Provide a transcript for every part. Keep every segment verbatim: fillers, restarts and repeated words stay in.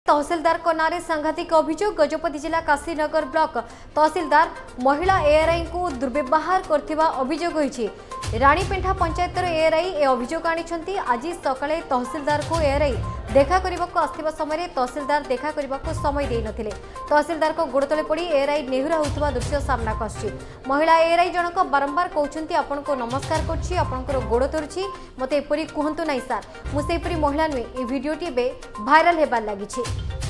तहसीलदार को नारे सांघातिक अभियोग गजपति जिला काशीनगर ब्लॉक तहसीलदार महिला एआरआई को दुर्व्यवहार करथिबा अभियोग होईछि। रानीपेंठा पंचायतर एआरआई ए अभियोग आनिछंती। आज सकाळे तहसीलदार को एआरआई देखा करबाको आस्थिबा समय तहसीलदार देखा करबाको समय देई नथिले। तहसीलदार को गोड़ तले पड़ी एआरआई नेहुरा होउतबा दृश्य सामना आछि। महिला एआरआई जनक बारंबार कहउछंती आपन को नमस्कार करछि, आपनकर गोड़ तोरछि, मते एपरि कहंतु नै सर, मु सेपरि महिला नुए। ए वीडियोटी बे भाइराल हेबार लागिछि।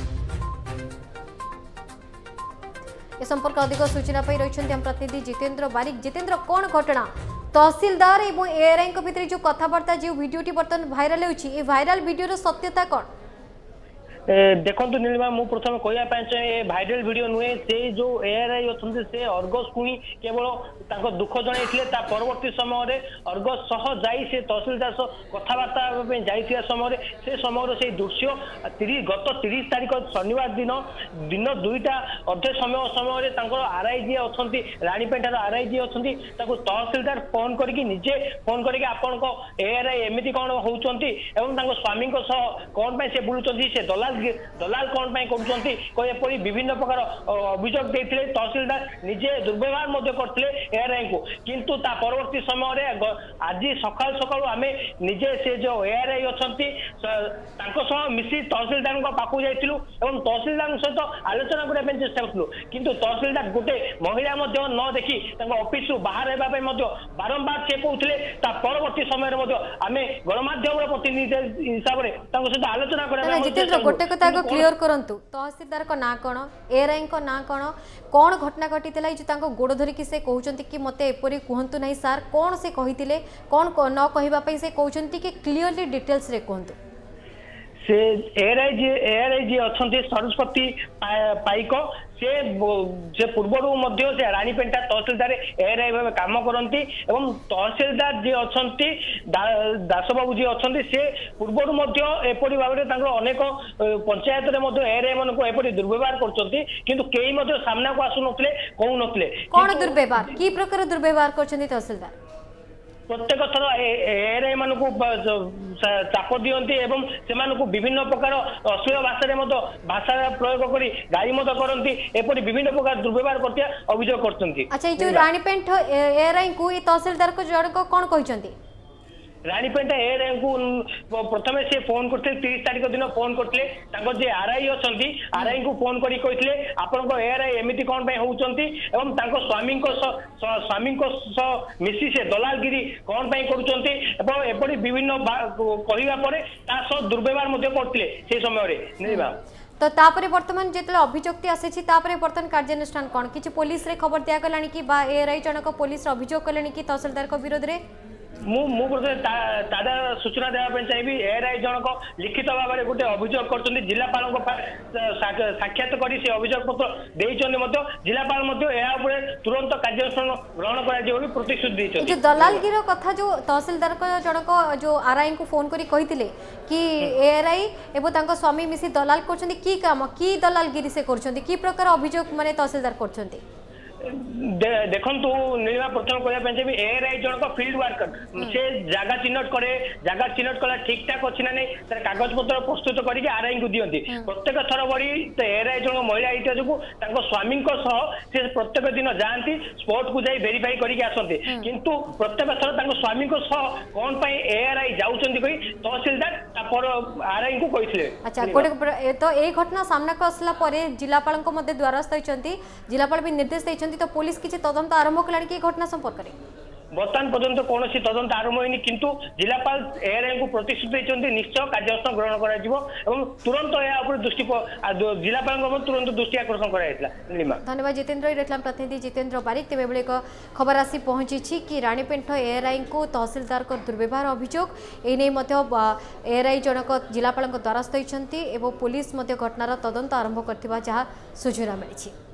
ए संपर्क अधिक सूचना पाई रहिछंती हम प्रतिनिधि जितेंद्र बारिक। जितेंद्र, कोन घटना तहसीलदार एवं एआरआई को भितर जो कथाबार्ता जो वीडियोटी बर्तमान भाइराल होछि, ए भाइराल वीडियोर सत्यता कोन? देखो नीलिमा मु प्रथम कहवाई चाहे भाइराल वीडियो नुहे से जो एआरआई अच्छे से अर्गस को ही केवल दुख जनई परवर्ती समय अर्गस सह जाई से तहसीलदार कथबार्ता जाइए समय से समय से दृश्य गत तीस तारीख शनिवार दिन दिन दुईटा अधे समय समय आरआई जी अच्छा रानीपेंठार आरआई जी अच्छा तहसीलदार फोन करके निजे फोन करके आपण एआरआई एमती कौन होती स्वामी कौन से बुलूँ से दलाल दलाल कौन कर विभिन्न प्रकार अभियोग देते तहसीलदार निजे दुर्व्यवहार करते एआरआई को। किंतु ता परवर्ती समय आज सकाल सकाल आम निजे से जो एआरआई अच्छा मिसी तहसीलदार पाखु जाइलु और तहसीलदार सहित आलोचना करने चेष्टा करूँ। किंतु तहसीलदार गोटे महिला न देखी ऑफिस बाहर बारंबार से कहते परवर्ती समय आम गणमाध्यम प्रतिनिधि हिसाब से सहित आलोचना गोटे कथा क्लियर करंतु तहसीलदार को ना कौन एआरआई को ना कौन कौन घटना घटी गोड़ धरिकी से कहते कि मते एपरी कहतु ना सार कौन से कही कौन न कहवाई से कहते कि क्लियरली डिटेल्स रे कहतु। से एआरआई जी एआरआई जी अच्छा सरस्वती पाइक से जे पूर्वर से रानीपेंटा तहसीलदार एआरआई भाव काम करती एवं तहसीलदार जी अच्छा दासबाबू जी अच्छा से पूर्वर एपरी भाव अनेक पंचायत एआरआई मान एपरी दुर्व्यवहार कर सामना को आसु नथिले कहू नथिले। कौन दुर्व्यवहार कि प्रकार दुर्व्यवहार करछन्ती तहसीलदार? प्रत्येक थर एआरआई मान चाप दियंती एवं से विभिन्न प्रकार अश्लील भाषा भाषा प्रयोग कर गाड़ी करती एपरी विभिन्न प्रकार दुर्व्यवहार करते अभियोग करते। अच्छा, ये रानीपेंठ एआरआई को तहसीलदार को जन को कौन कहते? रानीपेंटा एआरआई को प्रथम से फोन करते तीस तारीख दिन फोन करते जे आरआई अच्छा आरआई को फोन कर आपण एआरआई एमती कौन होती स्वामी स्वामी मिसी से दलालगिरी कौन कर विभिन्न कहवा दुर्व्यवहार करते समय। तो तापरे वर्तमान जिते अभियोगटी आसी बर्तमान कार्यानुष्ठान कौन किसी पुलिस रे खबर दिया गलानी कि एआरआई जनक पुलिस अभियोग कले कि तहसीलदार को विरोध में ताजा सूचना देवाई चाहिए। एआरआई जनक लिखित भाव में गोटे अभियोग कर जिलापाल साक्षात कर अभियोग पत्र देते जिलापाल तुरंत कार्यानुष्ठान ग्रहण कर प्रतिश्रुति देते। दलालगिर कथा जो तहसीलदार जनक जो आरआई को फोन कर कहते कि एआरआई एवं स्वामी मिसी दलाल कर कि काम कि दलालगिरी से कर प्रकार अभियोग माने तहसीलदार कर देखु नीलिमा प्रथम कहना चाहिए एआरआई जनक फील्ड वर्कर से जगह चिन्हट करे जगह चिन्हट कला ठीक ठाक अच्छी ना नहीं तर कागज पत्र प्रस्तुत करके आरआई को दियंती प्रत्येक थर बड़ी एआरआई जनक महिला आईटा जो स्वामी से प्रत्येक दिन जाती स्पॉट को जाई वेरीफाई करके आसते किंतु प्रत्येक थर स्वामी कौन एआरआई जाऊँगी कही तहसीलदार आरआई को कहते। अच्छा, गोटे तो ये घटना सामना को आसला जिलापाल द्वारस्थ होती जिलापाल भी निर्देश देते तो पुलिस किसी तदंत आरंभ कलानी कि घटना संपर्क में बर्तमान पर्यंत कौन तदंत आरंभ होनी किंतु जिलापाल एआरआई को प्रतिश्रुति देते निश्चय कार्यानुष्ठान ग्रहण कर तुरंत दृष्टि जिलापाल तुरंत दृष्टि आकर्षण कर। धन्यवाद जितेंद्र। रेखलाम प्रतिनिधि जितेंद्र बारिक। तेज बेले एक खबर आसी पहुंची कि रानीपेंठ एआरआई को तहसीलदार को दुर्व्यवहार अभियोग एने एआरआई जनक जिलापाल द्वारस्थ होती पुलिस घटनार तदंत आरंभ कर सूचना मिली।